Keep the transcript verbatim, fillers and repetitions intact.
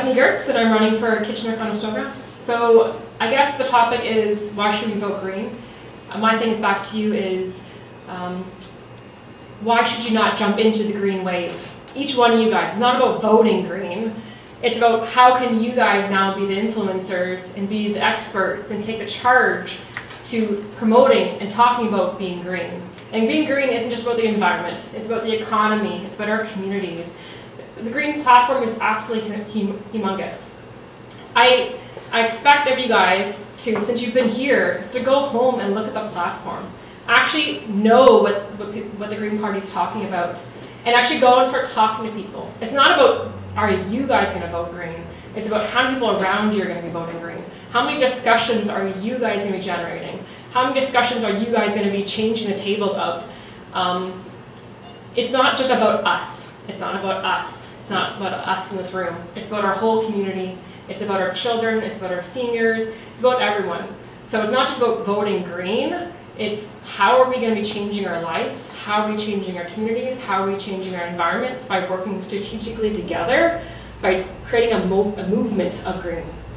I'm Goertz, and I'm running for Kitchener-Conestoga. So I guess the topic is, why should we vote green? Uh, my thing is back to you is, um, why should you not jump into the green wave? Each one of you guys, it's not about voting green. It's about how can you guys now be the influencers and be the experts and take the charge to promoting and talking about being green. And being green isn't just about the environment, it's about the economy, it's about our communities. The green platform is absolutely hum humongous. I, I expect of you guys to, since you've been here, is to go home and look at the platform. Actually know what, what, what the Green Party is talking about. And actually go and start talking to people. It's not about, are you guys going to vote green? It's about how many people around you are going to be voting green. How many discussions are you guys going to be generating? How many discussions are you guys going to be changing the tables of? Um, it's not just about us. It's not about us. It's not about us in this room. It's about our whole community. It's about our children. It's about our seniors. It's about everyone. So it's not just about voting green. It's how are we going to be changing our lives? How are we changing our communities? How are we changing our environments by working strategically together, by creating a, mo a movement of green.